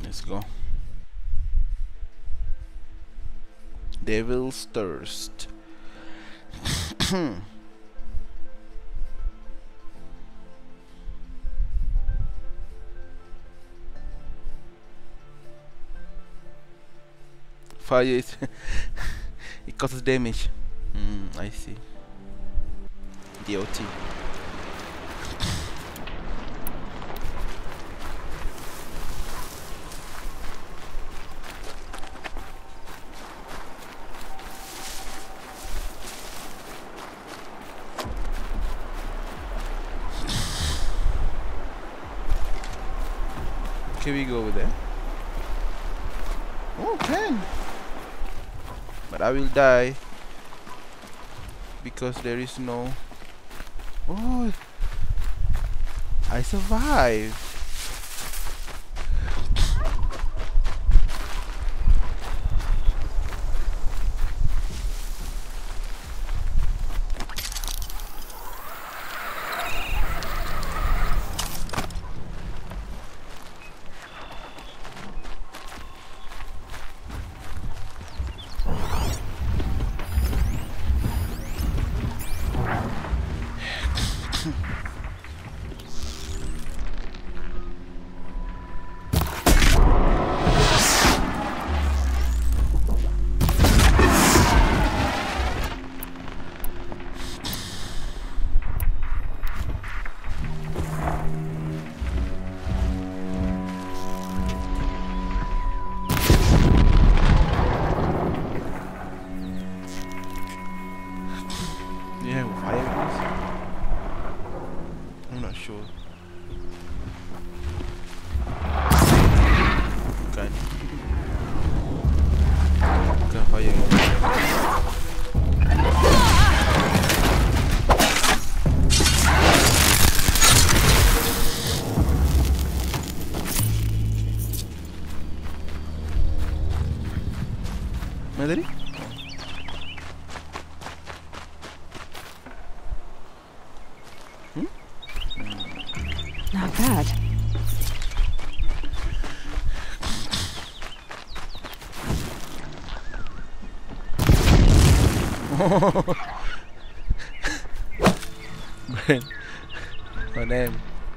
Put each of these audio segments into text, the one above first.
Let's go. Devil's Thirst. Fire is it causes damage. I see. DOT. Can we go over there? Oh, can. But I will die because there is no. Oh, I survived. Yeah, fire is. I'm not sure. Can fire. Madari? Not bad. Brain. My name.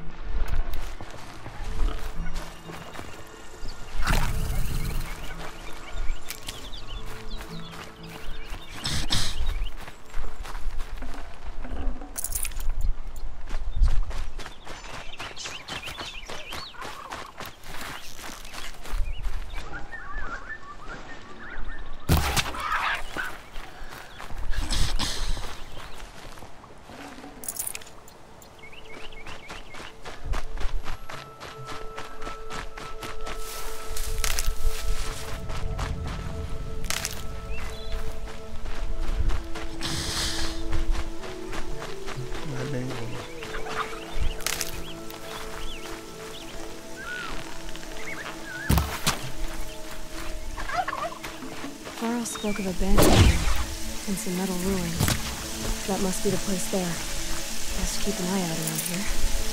Carl spoke of abandonment and some metal ruins. That must be the place there. Best keep an eye out around here.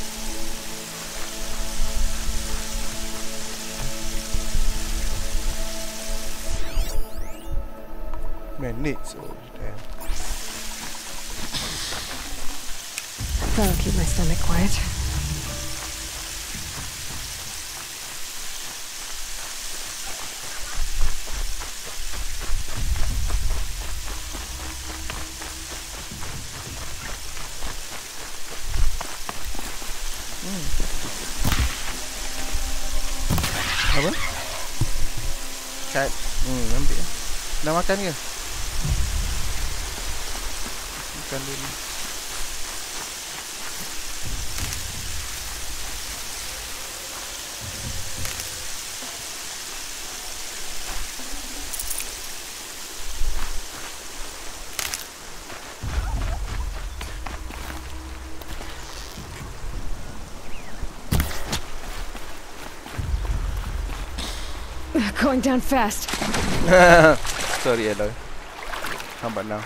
Man, Nick's old, damn. That'll keep my stomach quiet. Apa? Kat. Ambil. Dah makan ke? Makan dulu. Going down fast. Sorry, Eloy. How about now?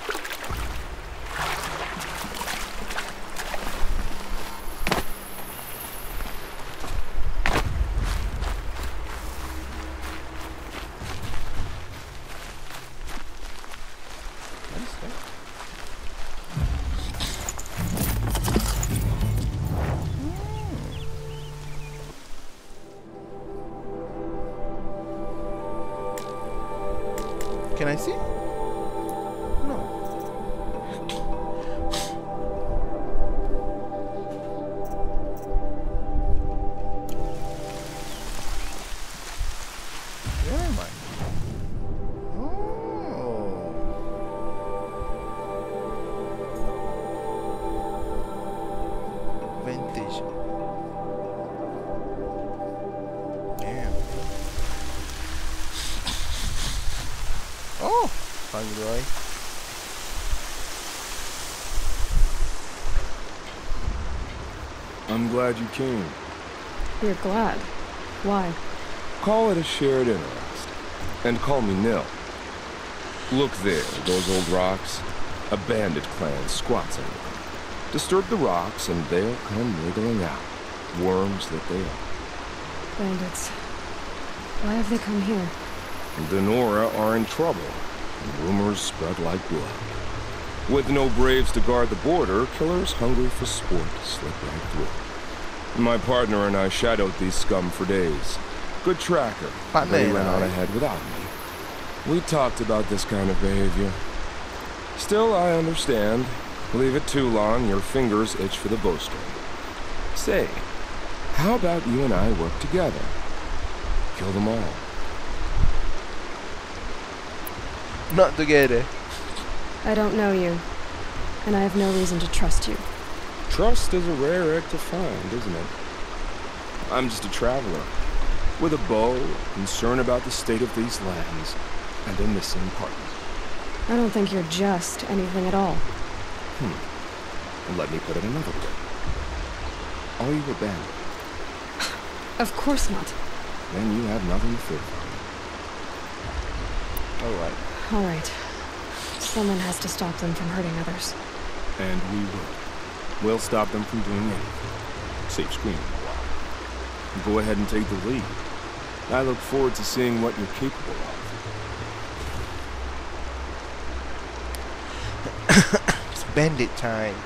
Can I see? No. Where am I? Oh. Vintage. Damn. Oh, Fangirl. I'm glad you came. You're glad. Why? Call it a shared interest. And call me Nil. Look there, those old rocks. A bandit clan squats under them. Disturb the rocks and they'll come wriggling out. Worms that they are. Bandits. Why have they come here? The Nora are in trouble. And rumors spread like blood. With no braves to guard the border, killers hungry for sport slip right through. My partner and I shadowed these scum for days. Good tracker. Partner They and went on I. ahead without me. We talked about this kind of behavior. Still, I understand. Leave it too long, your fingers itch for the bowstring. Say, how about you and I work together? Kill them all. Not together. I don't know you, and I have no reason to trust you. Trust is a rare egg to find, isn't it? I'm just a traveler, with a bow, concern about the state of these lands, and a missing partner. I don't think you're just anything at all. Let me put it another way. Are you a bandit? Of course not. Then you have nothing to fear from me. Alright. All right. Someone has to stop them from hurting others. And we will. We'll stop them from doing anything. Save screaming a while. Go ahead and take the lead. I look forward to seeing what you're capable of. It's bandit time.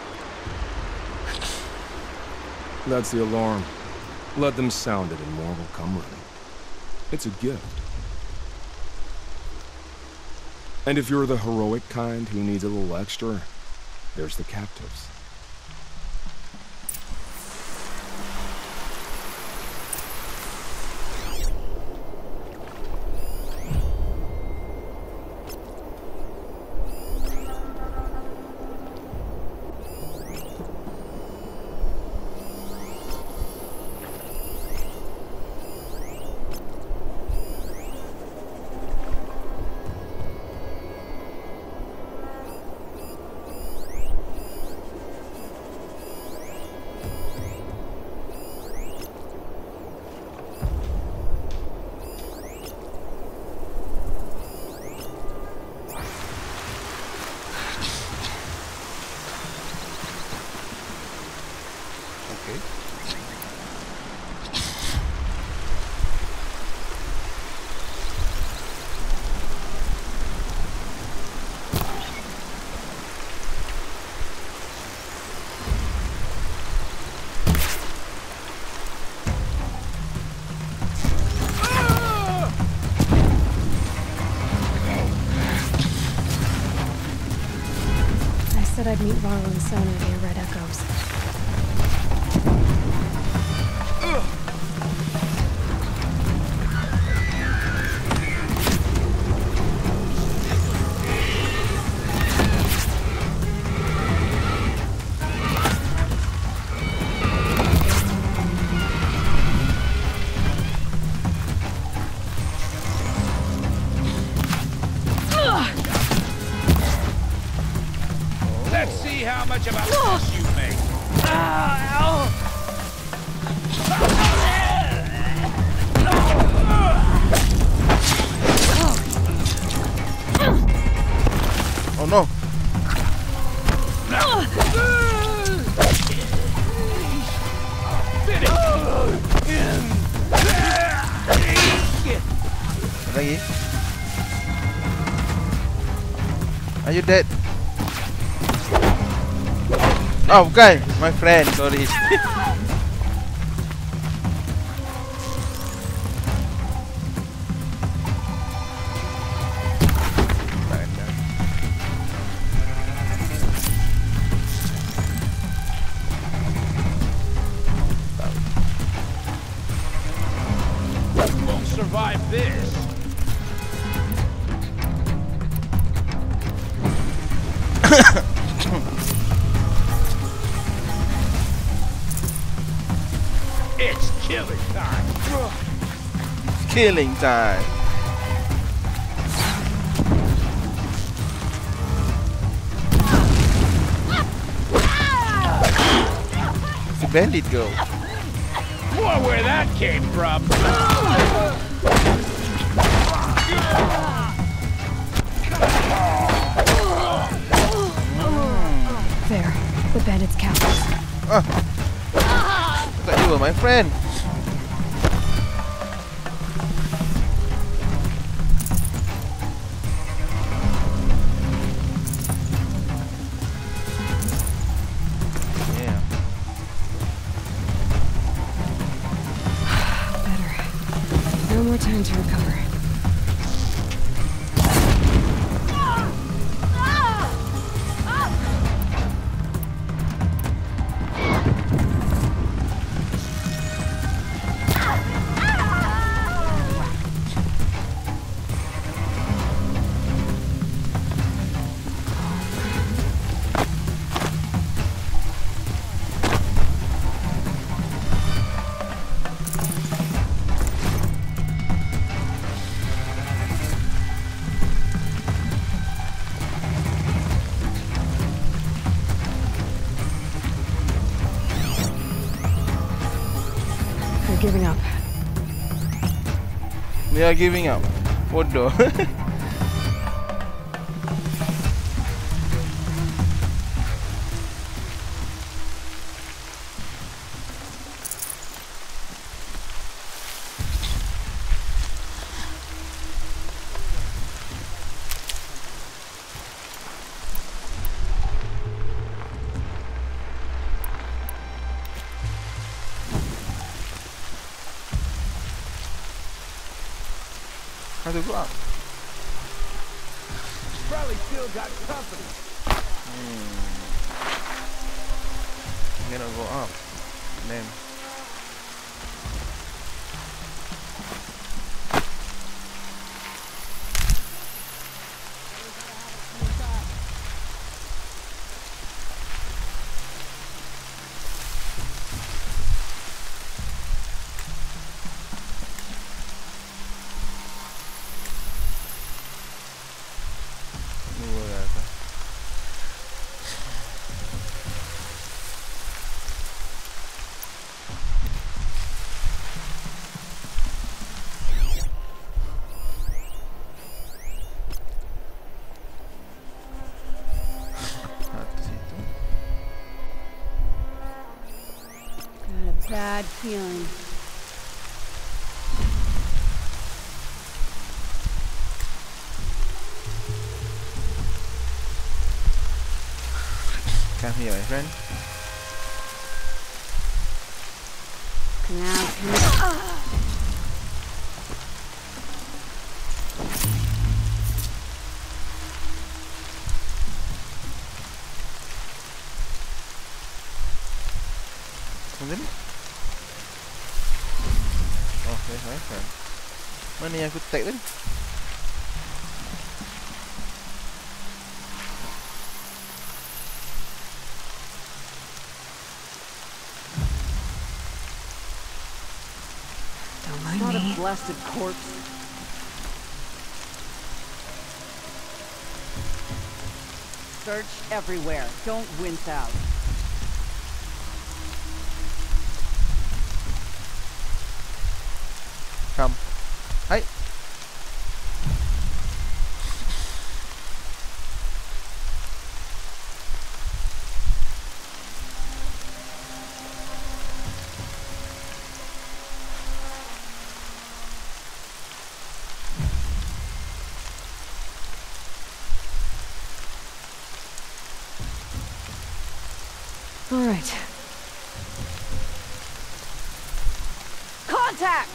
That's the alarm. Let them sound it and more will come running. It's a gift. And if you're the heroic kind who needs a little extra, there's the captives. I said I'd meet Varl and Sona near Red Echoes. Let's see how much of a mess you make. Oh no. Lagi. Are you dead? Oh, bukan. My friend, sorry. survive this. It's killing time. Killing time. It's a bandit girl. More where that came from. There, the bandit's captors. I thought you were my friend. Yeah. Better. No more time to recover. They're giving up. They are giving up. What the? How to go up? Probably still got company. I'm gonna go up. Then. Bad feeling. Come here, my friend. Now, Sini. Oh, there's my friend. Mana yang aku tag tadi? Don't mind not a me. blasted corpse. Search everywhere. Don't wince out. Come. Hi. All right. Contact!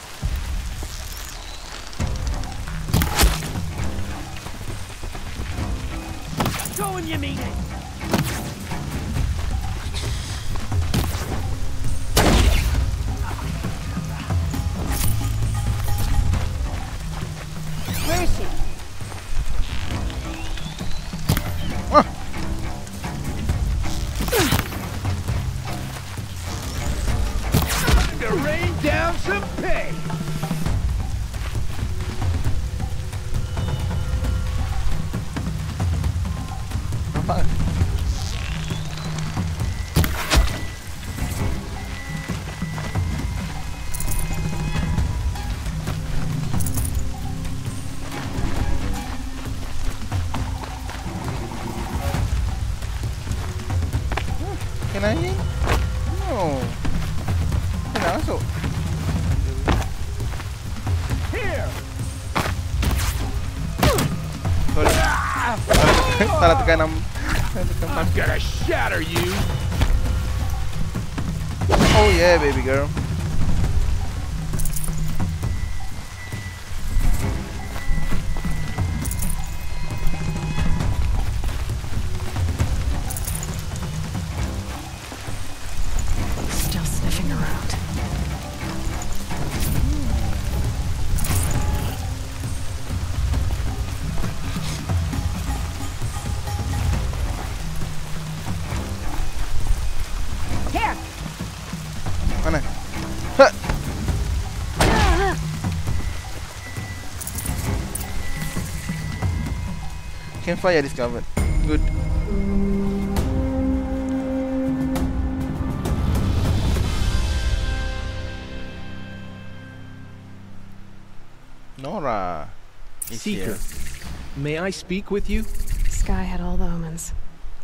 Go and you mean it! fuck? Can I in? No. Pinasok. Here! Sorry. Salah tekan ng... I'm gonna shatter you! Oh yeah, baby girl. Still sniffing around. Here! Mana? Ha! Campfire discovered. Good. Nora is Seeker, here. may I speak with you? Sky had all the omens.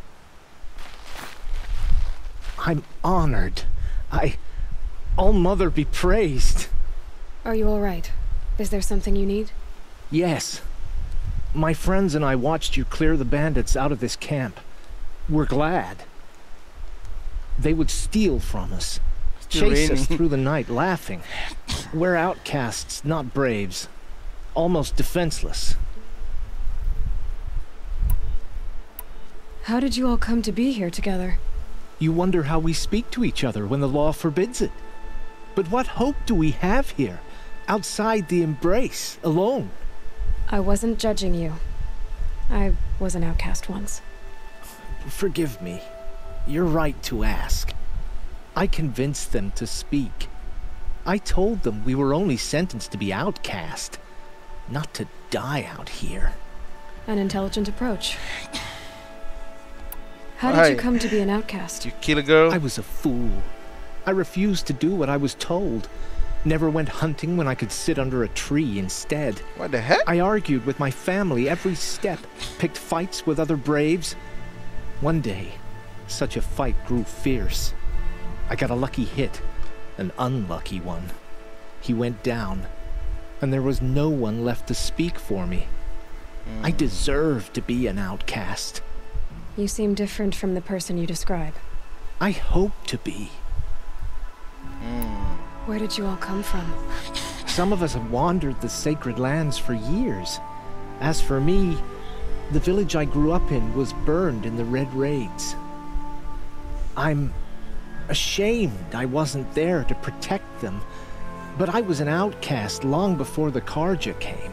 I'm honored. All Mother be praised. Are you all right? Is there something you need? Yes. My friends and I watched you clear the bandits out of this camp. We're glad. They would steal from us, Still chase us raining. through the night laughing. We're outcasts, not braves. Almost defenseless. How did you all come to be here together? You wonder how we speak to each other when the law forbids it. But what hope do we have here, outside the embrace, alone? I wasn't judging you. I was an outcast once. Forgive me. You're right to ask. I convinced them to speak. I told them we were only sentenced to be outcast, not to die out here. An intelligent approach. How did Why? you come to be an outcast? You kill a girl? I was a fool. I refused to do what I was told. Never went hunting when I could sit under a tree instead. What the heck? I argued with my family every step, picked fights with other braves. One day, such a fight grew fierce. I got a lucky hit, an unlucky one. He went down, and there was no one left to speak for me. I deserved to be an outcast. You seem different from the person you describe. I hope to be. Where did you all come from? Some of us have wandered the sacred lands for years. As for me, the village I grew up in was burned in the Red Raids. I'm ashamed I wasn't there to protect them, but I was an outcast long before the Karja came.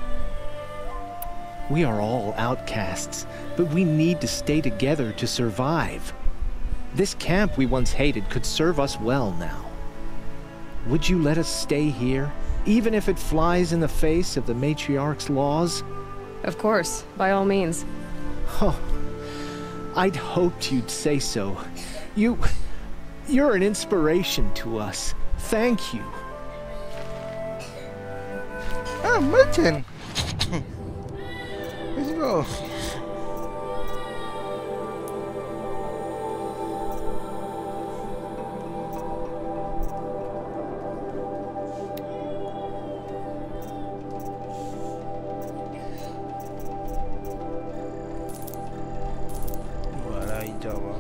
We are all outcasts, but we need to stay together to survive. This camp we once hated could serve us well now. Would you let us stay here, even if it flies in the face of the matriarch's laws? Of course, by all means. Oh, I'd hoped you'd say so. You're an inspiration to us. Thank you. Ah, merchant. Let's go. Wala hijau bang.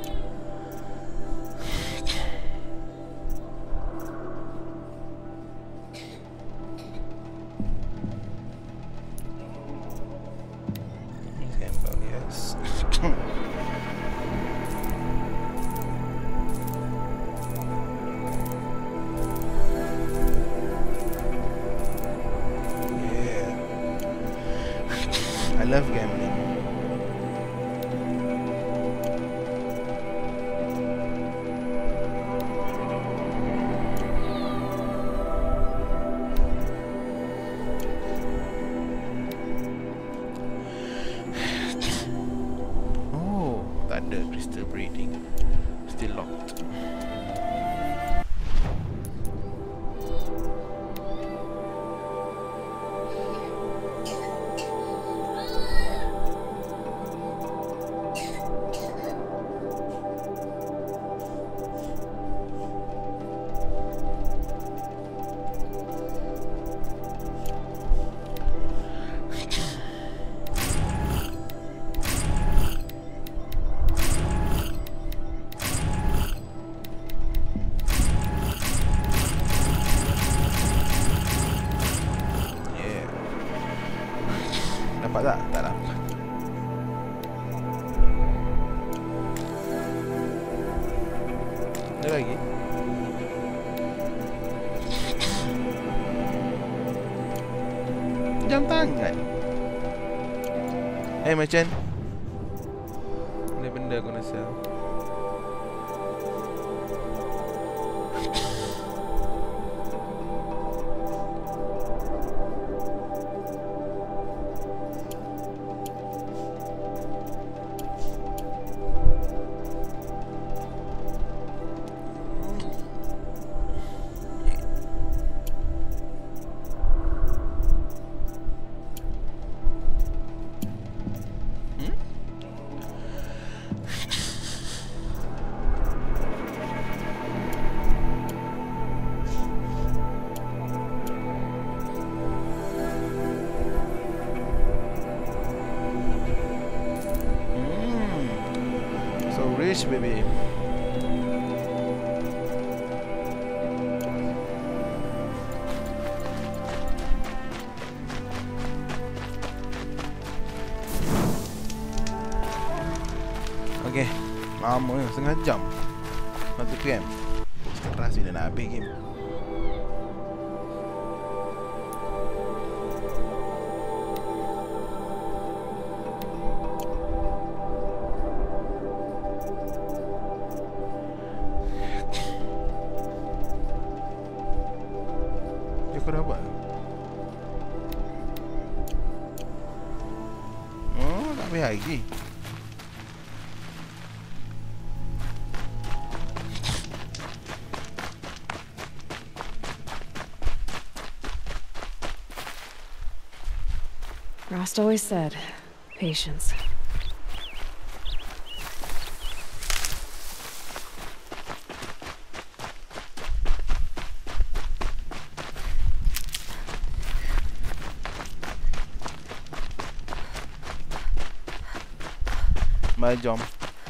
Example, yes. Yeah. I love gambling. Dapat tak? Tak dapat. Ada lagi? Jam tangan. Macam ada benda aku nak sell. Rich baby. Okay, lama ni, setengah jam. 1 PM. Keras bila nak habis game. Kau dapat? Oh, tak habis lagi. Rost always said, patience. Mari jom.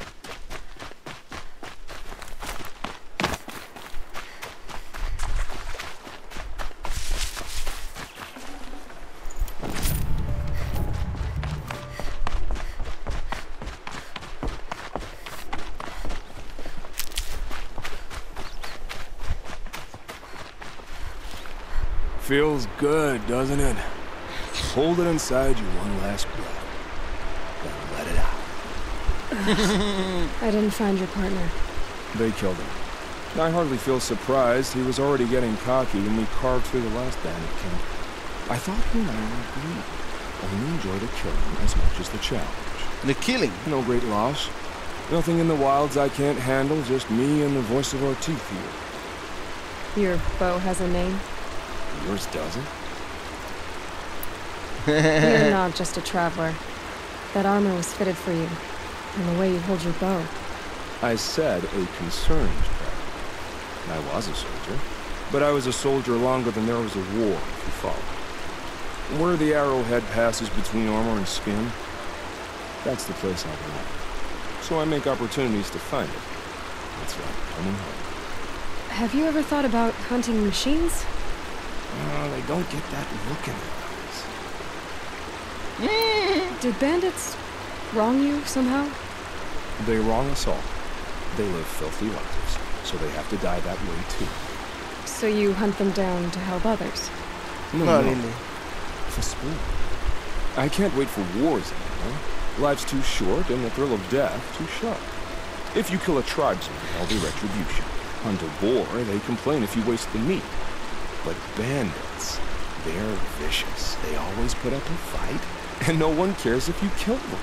Feels good, doesn't it? Hold it inside you one last breath. Then let it out. I didn't find your partner. They killed him. I hardly feel surprised. He was already getting cocky when we carved through the last bandit camp. I thought he and I would agree. Only enjoy the killing as much as the challenge. The killing? No great loss. Nothing in the wilds I can't handle, just me and the voice of our teeth here. Your bow has a name? Yours doesn't? You're not just a traveler. That armor was fitted for you. And the way you hold your bow. I said a concerned traveler. I was a soldier. But I was a soldier longer than there was a war, if you follow. Where the arrowhead passes between armor and skin, that's the place I belong. So I make opportunities to find it. That's like coming home. Have you ever thought about hunting machines? They don't get that look in their eyes. Did bandits wrong you somehow? They wrong us all. They live filthy lives, so they have to die that way too. So you hunt them down to help others? Not really. For sport. I can't wait for wars anymore. Life's too short and the thrill of death too sharp. If you kill a tribesman, there'll be retribution. Hunt a boar, they complain if you waste the meat. But bandits, they're vicious. They always put up a fight, and no one cares if you kill them.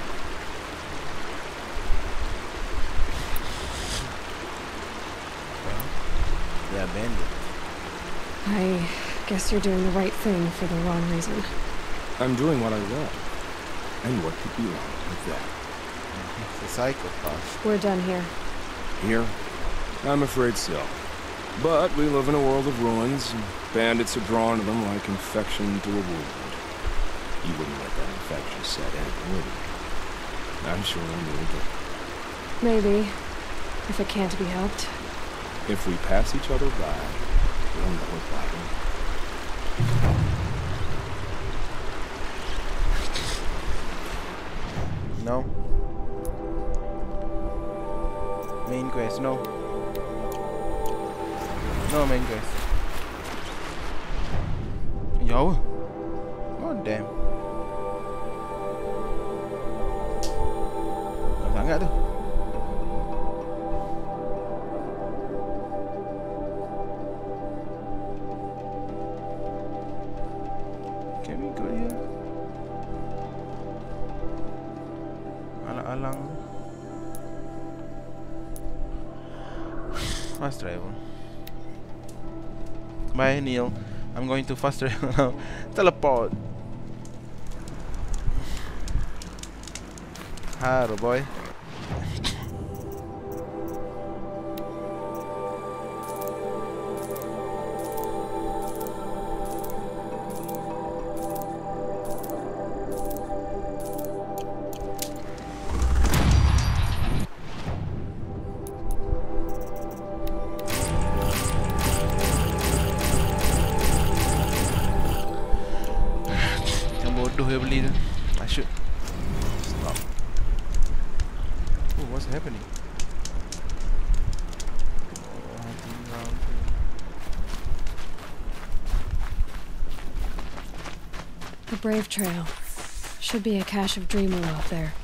They're bandits. I guess you're doing the right thing for the wrong reason. I'm doing what I love. And what could be wrong with that? It's a psychopath. We're done here. Here? I'm afraid so. But we live in a world of ruins, and bandits are drawn to them like infection to a wound. You wouldn't let that infection set in, would you? I'm sure I knew it. Maybe. If it can't be helped. If we pass each other by, we'll know it by them. No. Main quest, no. No main quest. Jauh. God damn. Jauh sangat tu. Can we go here? Alang-alang. Fast travel. Bye, Neil. I'm going to fast travel now. Teleport. Hello, boy. I should stop. Oh, what's happening? The Brave Trail. Should be a cache of Dream Willow up there.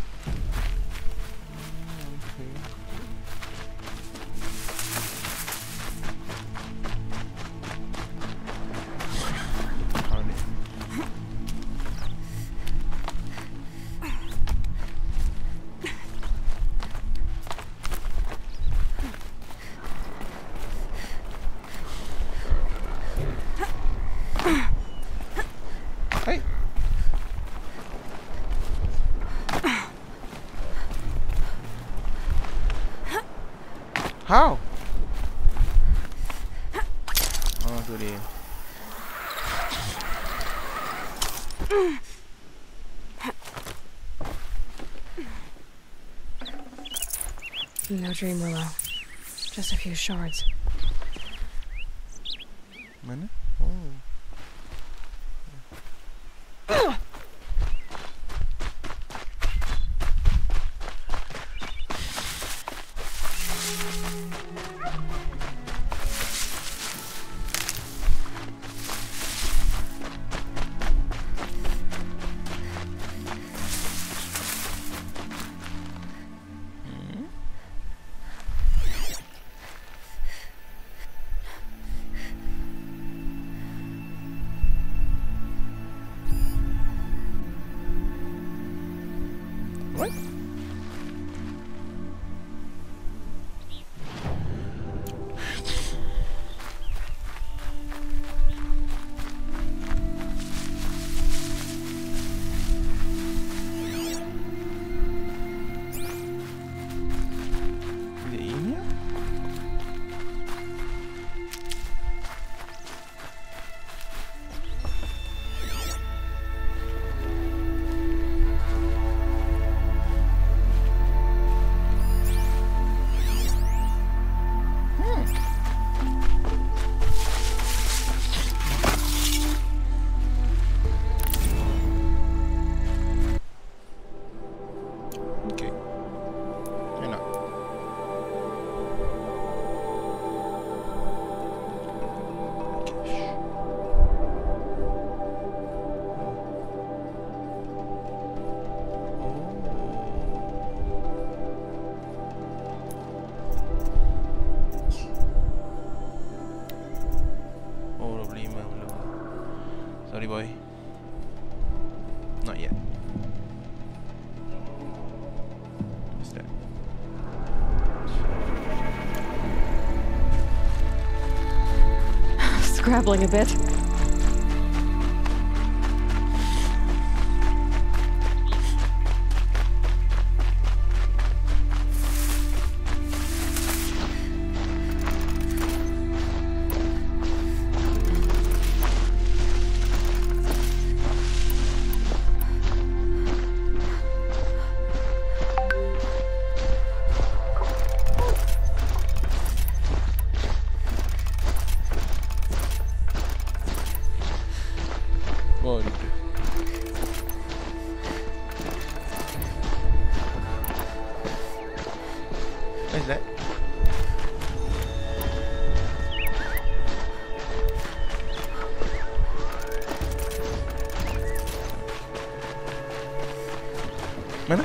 How? Oh, tu dia. No Dream Willow. Just a few shards. Mana? Oh. What? Is it in here? Okay. Why not? Oh, 25 belum. Sorry boy. Not yet. What's that? Scrabbling a bit. Mana?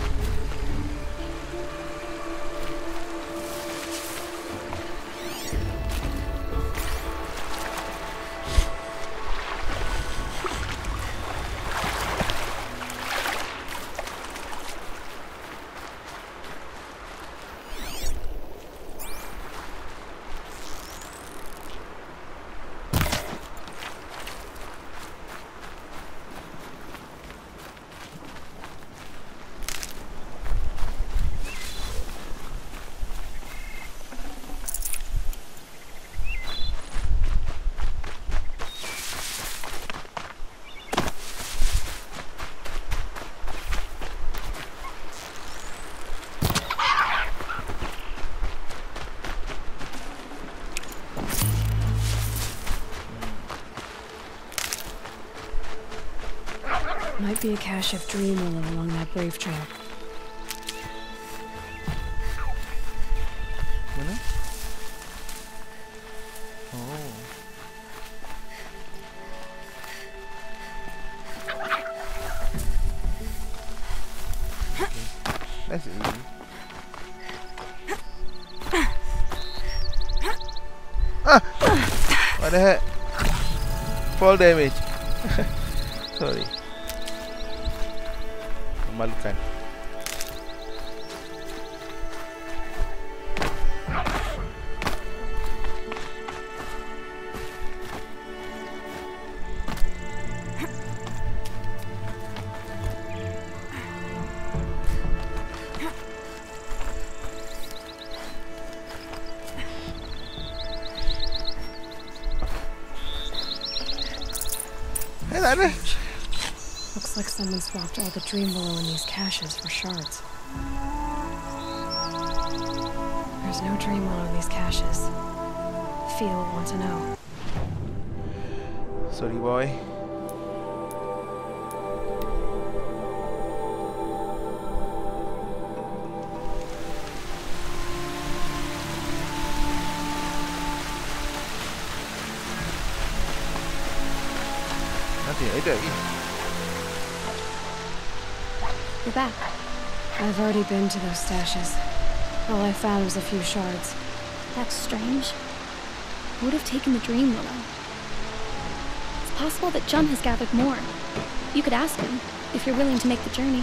Might be a cache of dream willow along that brave trail. Mana? Oh. That's easy. Ah! What the heck? Fall damage. Sorry. Memalukan. Tak ada. Looks like someone swapped all the dream willow in these caches for shards. There's no dream willow in these caches. Fia will want to know. Sorry boy. Nanti ada lagi. You're back. I've already been to those stashes. All I found was a few shards. That's strange. Who would have taken the dream willow? It's possible that Jun has gathered more. You could ask him, if you're willing to make the journey.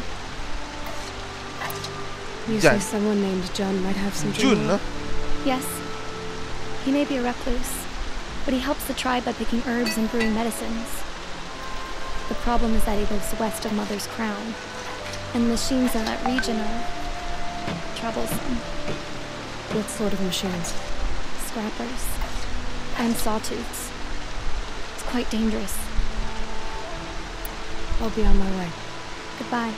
You Jun. say someone named Jun might have some dream Jun willow? lah. Yes. He may be a recluse, but he helps the tribe by picking herbs and brewing medicines. The problem is that he lives west of Mother's Crown, and machines in that region are troublesome. What sort of machines? Scrappers and sawtooths. It's quite dangerous. I'll be on my way. Goodbye.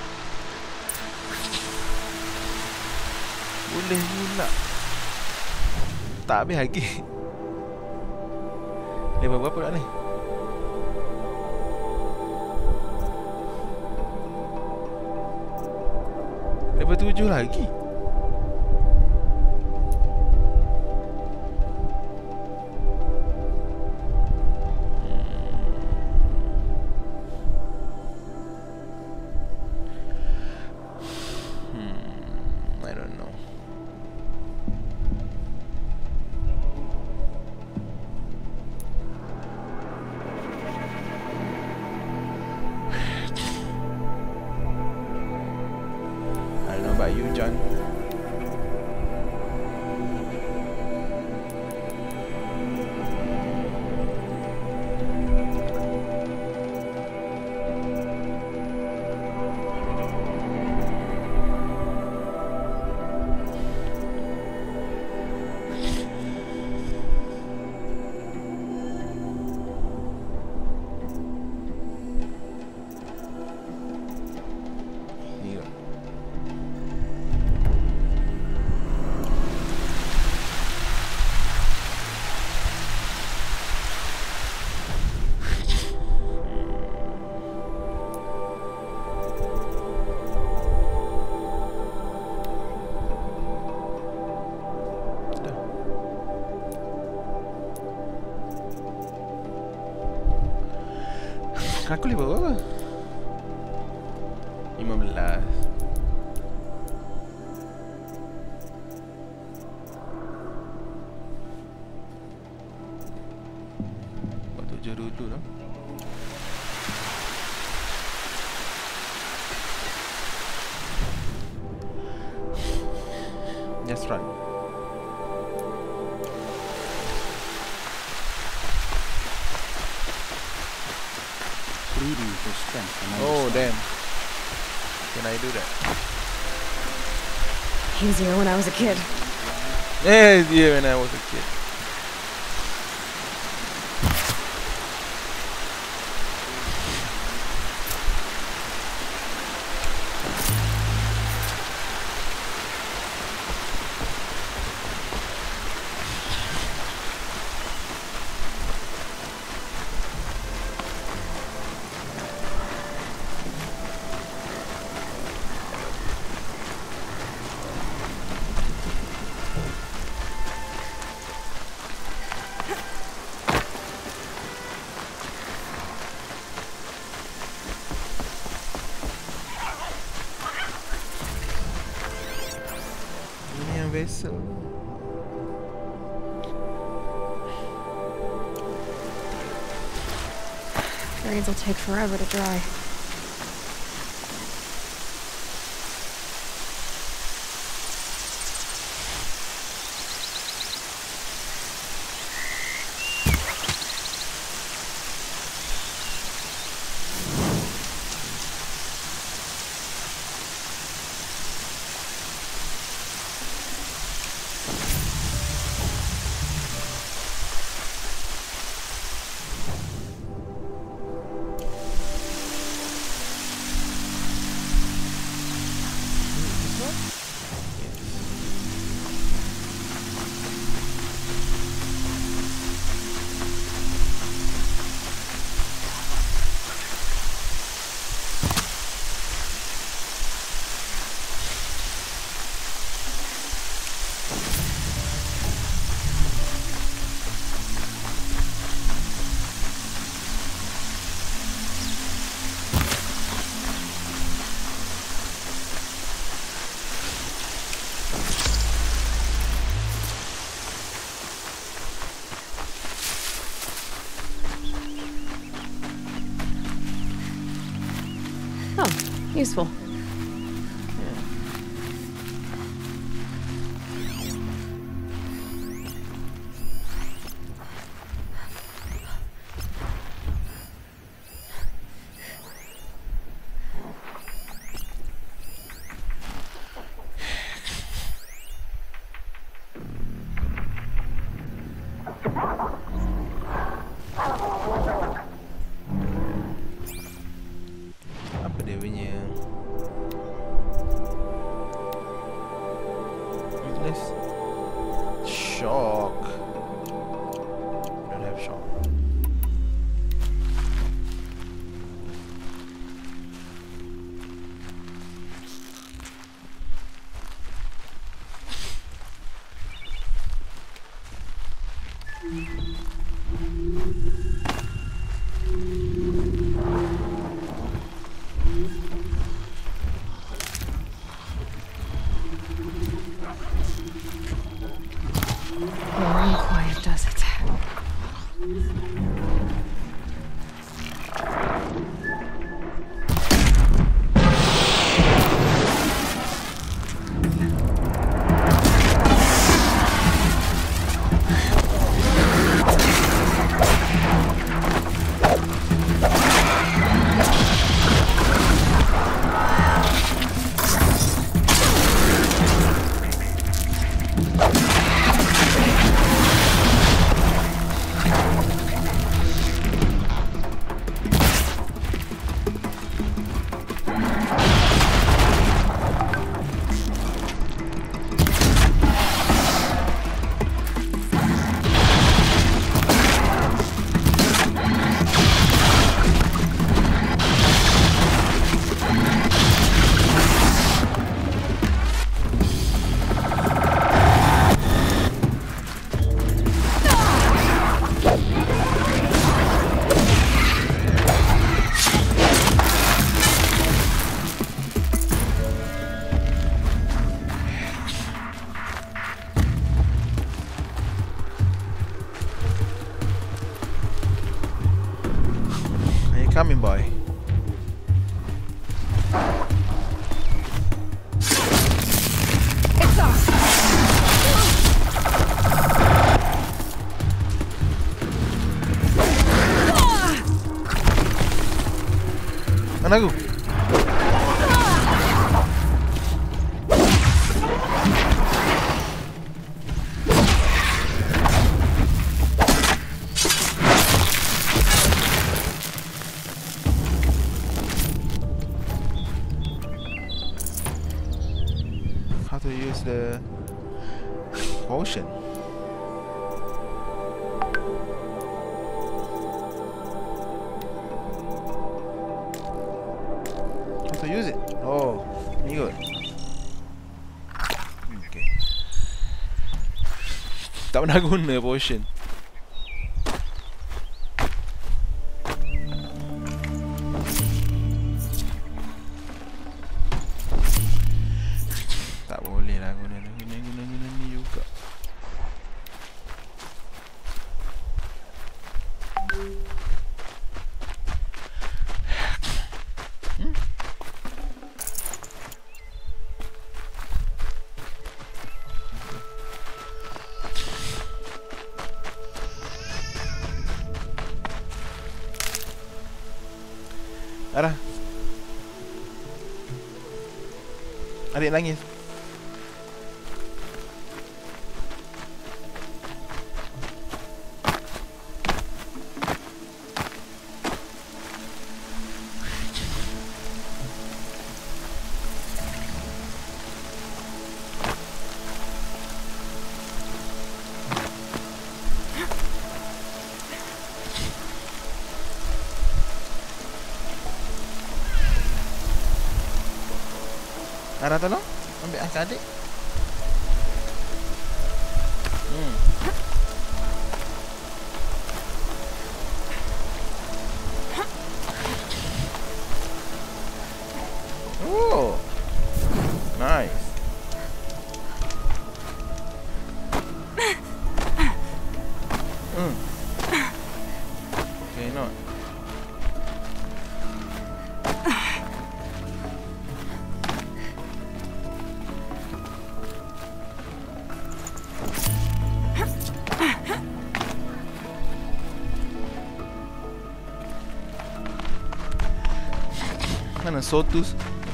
Boleh pula. Tak habis lagi. Level berapa dah ni? Level 7 lagi. I don't know. I don't know about you, John. Ni ke? Dah. Aku level berapa? 15. Let's run. Bleeding for strength. And Oh understanding. damn. Can I do that? Easier when I was a kid. Yeah, when I was a kid. Vessel. Braids will take forever to dry. Useful. Apa dia punya weakness? Shock. Don't have shock. Warm, quiet does it. Coming, boy. It's off. Mana aku? How to use the potion? How to use it? Oh, ni kot. Okay. Tak pernah guna potion. Tak boleh lah guna ni juga. Ada. Adik nangis. Ara tolong ambil angkat adik. Oh, nice. Okay, not. Mana Sotus?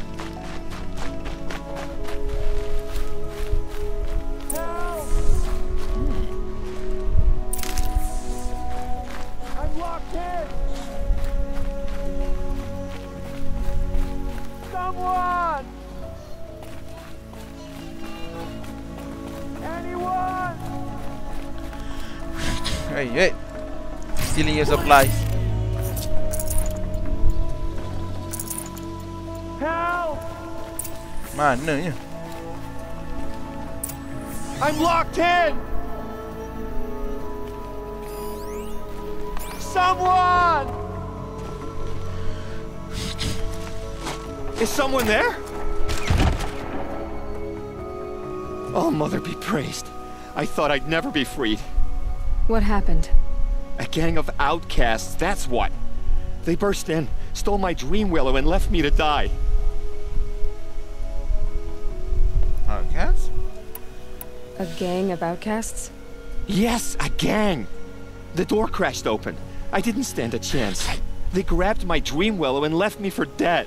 I'm locked in! Someone! Anyone! Hey, stealing your supplies. Help! Mananya? I'm locked in! Someone! Is someone there? Oh, Mother be praised. I thought I'd never be freed. What happened? A gang of outcasts, that's what. They burst in, stole my dream willow, and left me to die. Outcasts? A gang of outcasts? Yes, a gang! The door crashed open. I didn't stand a chance. They grabbed my dream willow and left me for dead.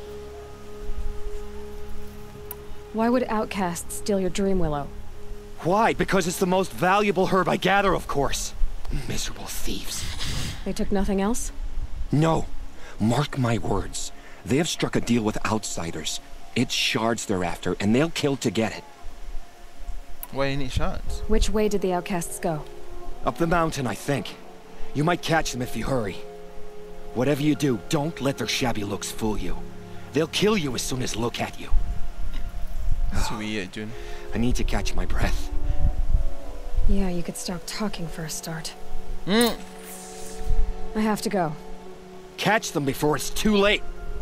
Why would outcasts steal your dream willow? Why? Because it's the most valuable herb I gather, of course. Miserable thieves. They took nothing else? No. Mark my words. They have struck a deal with outsiders. It's shards they're after, and they'll kill to get it. Why you need shards? Which way did the outcasts go? Up the mountain, I think. You might catch them if you hurry. Whatever you do, don't let their shabby looks fool you. They'll kill you as soon as look at you. That's weird, Jun. I need to catch my breath. Yeah, you could stop talking for a start. I have to go. Catch them before it's too late.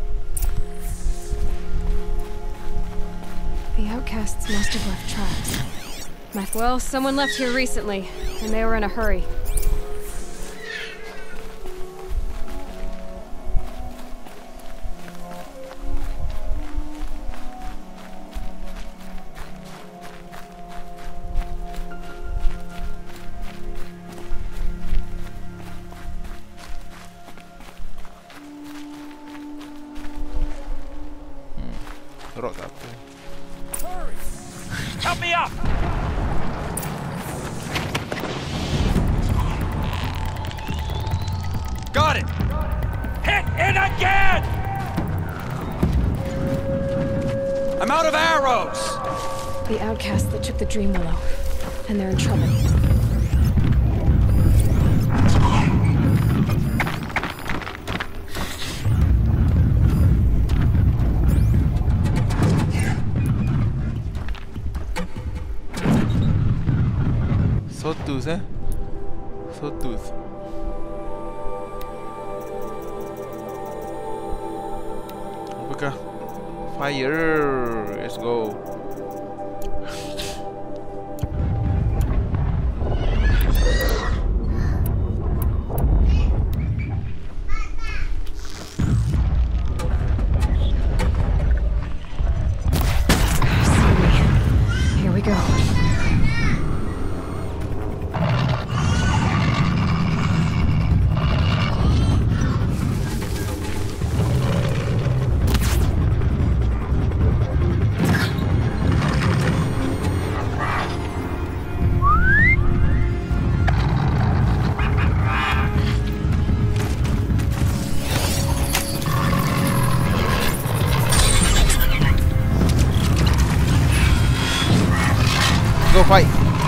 The outcasts must have left tracks. Well, someone left here recently, and they were in a hurry. Sorok apa? Hurry! Help me up! Got it! Hit it again! I'm out of arrows! The outcasts that took the Dream Willow. And they're in trouble. Sawtooth, eh? Sawtooth. Apakah? Fire! Let's go. Here we go. Go fight.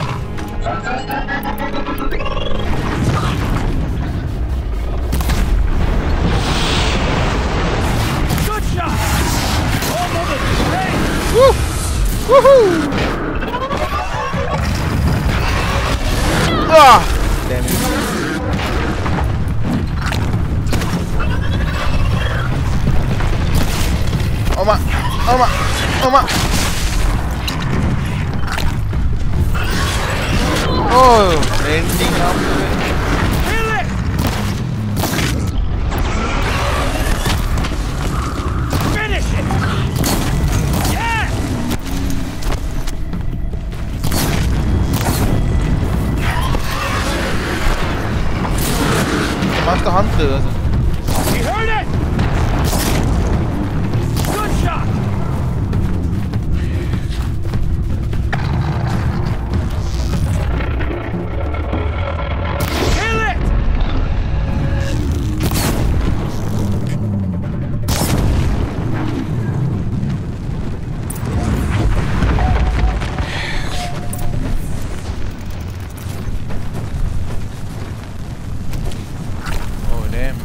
Good shot! All over the place! Woo! Woohoo! Ah! Damn it. Oma! Oma! Oma! Oh, landing up. Kill it! Finish it! Yeah! Master Hunter. He heard it! Good shot! Kill it! Oh damn.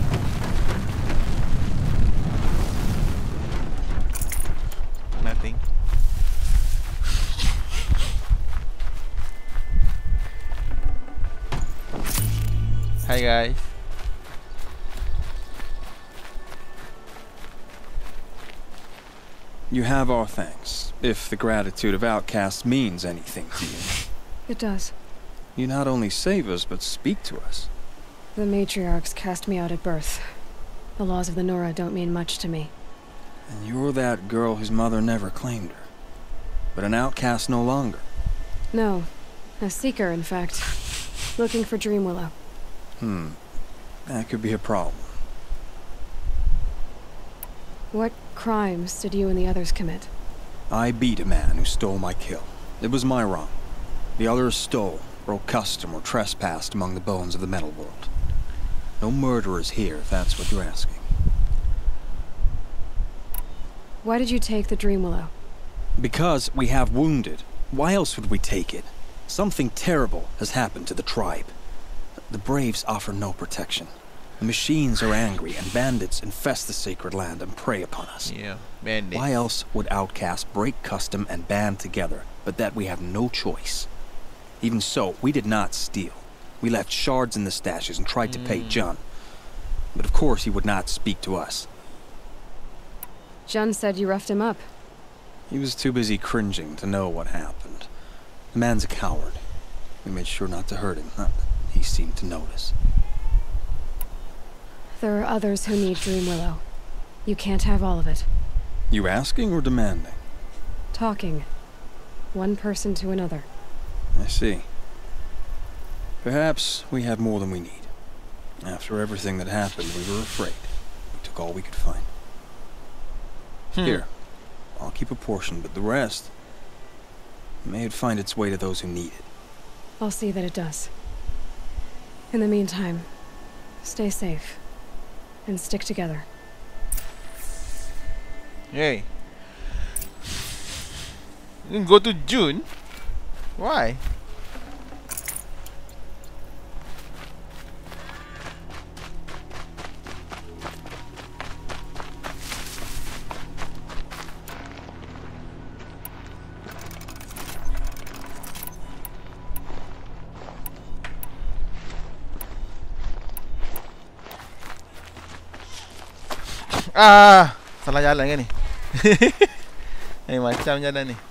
Nothing. Hi guys. You have our thanks, if the gratitude of outcasts means anything to you. It does. You not only save us, but speak to us. The matriarchs cast me out at birth. The laws of the Nora don't mean much to me. And you're that girl whose mother never claimed her. But an outcast no longer. No. A seeker, in fact. Looking for Dream Willow. That could be a problem. What crimes did you and the others commit? I beat a man who stole my kill. It was my wrong. The others stole, broke custom, or trespassed among the bones of the metal world. No murderers here, if that's what you're asking. Why did you take the Dream Willow? Because we have wounded. Why else would we take it? Something terrible has happened to the tribe. The Braves offer no protection. The machines are angry, and bandits infest the sacred land and prey upon us. Yeah, bandit. Why else would outcasts break custom and band together, but that we have no choice? Even so, we did not steal. We left shards in the stashes and tried to pay Jun. But of course he would not speak to us. Jun said you roughed him up. He was too busy cringing to know what happened. The man's a coward. We made sure not to hurt him, not that he seemed to notice. There are others who need Dream Willow. You can't have all of it. You asking or demanding? Talking. One person to another. I see. Perhaps we have more than we need. After everything that happened, we were afraid. We took all we could find. Here, I'll keep a portion, but the rest, may it find its way to those who need it. I'll see that it does. In the meantime, stay safe. And stick together. Hey. You can go to June? Why? Ah, salah jalan kan ni? Macam jalan ni.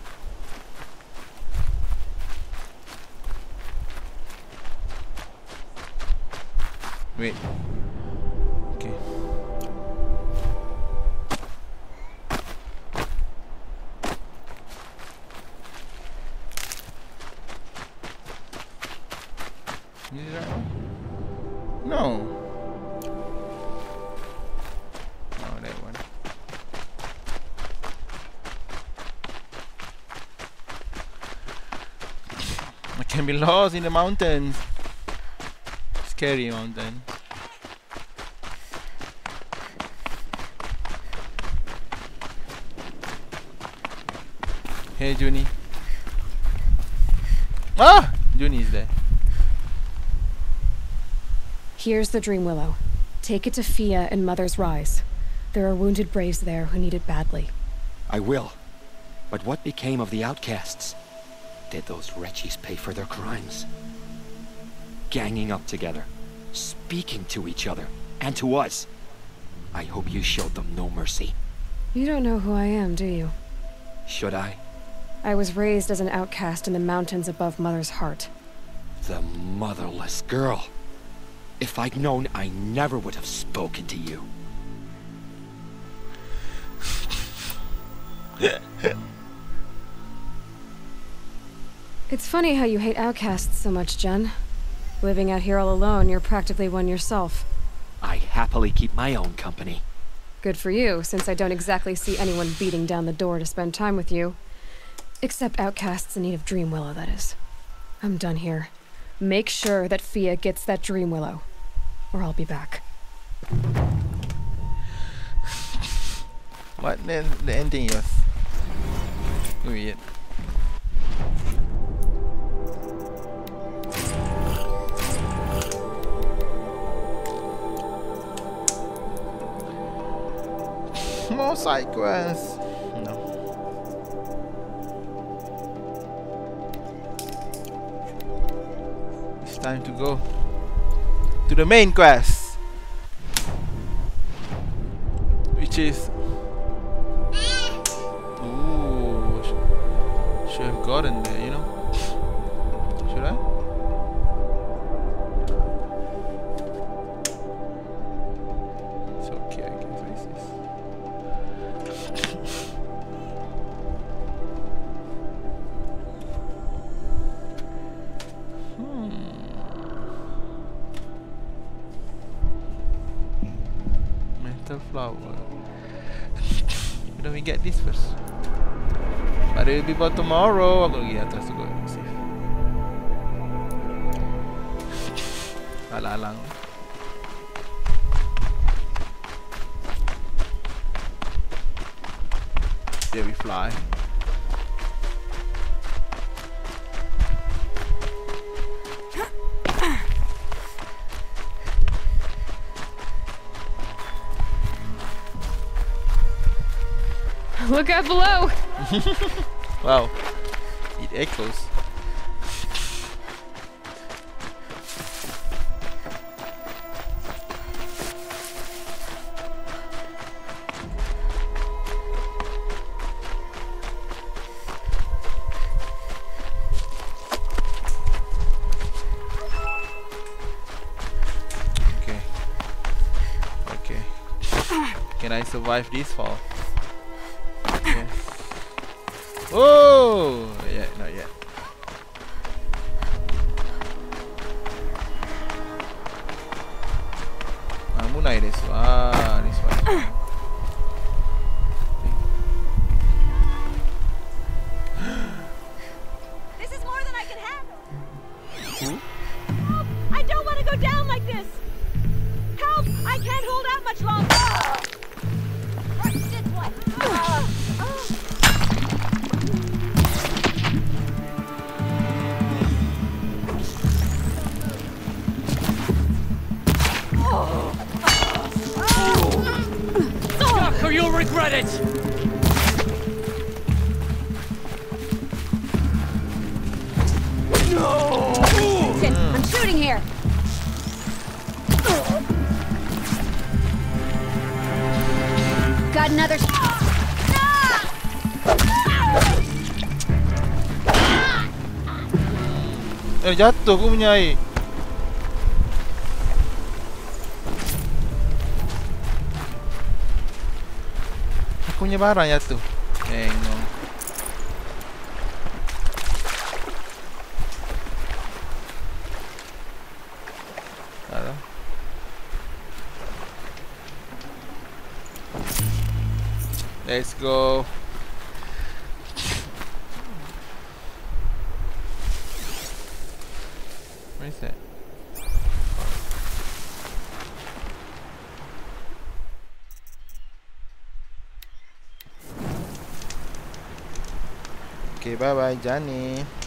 Wait. Okay. Is it that one? No. Can be lost in the mountains. Scary mountain. Hey Junie. Ah! Junie is there. Here's the Dream Willow. Take it to Fia and Mother's Rise. There are wounded braves there who need it badly. I will. But what became of the outcasts? Did those wretches pay for their crimes? Ganging up together, speaking to each other, and to us. I hope you showed them no mercy. You don't know who I am, do you? Should I? I was raised as an outcast in the mountains above Mother's Heart. The motherless girl. If I'd known, I never would have spoken to you. It's funny how you hate outcasts so much, Jen. Living out here all alone, you're practically one yourself. I happily keep my own company. Good for you, since I don't exactly see anyone beating down the door to spend time with you. Except outcasts in need of Dream Willow, that is. I'm done here. Make sure that Fia gets that Dream Willow, or I'll be back. What the ending is weird. More side quests. No. It's time to go to the main quest, which is should have gotten there, you know. Should I? It's okay, I can face this. Metal flower. Why don't we get this first? But it will be for tomorrow. I'm gonna get atas to go safe. Alang. There we fly. Look out below! Wow, it echoes. Okay. Can I survive this fall? Yes. Oh, yeah, not yet. Munai this one. you'll regret it! Attention, I'm shooting here. Got another. Jatuh aku punya air. Aku punya barang jatuh. Tengok. Alah. Let's go. Where is that? Okay, bye bye, Johnny.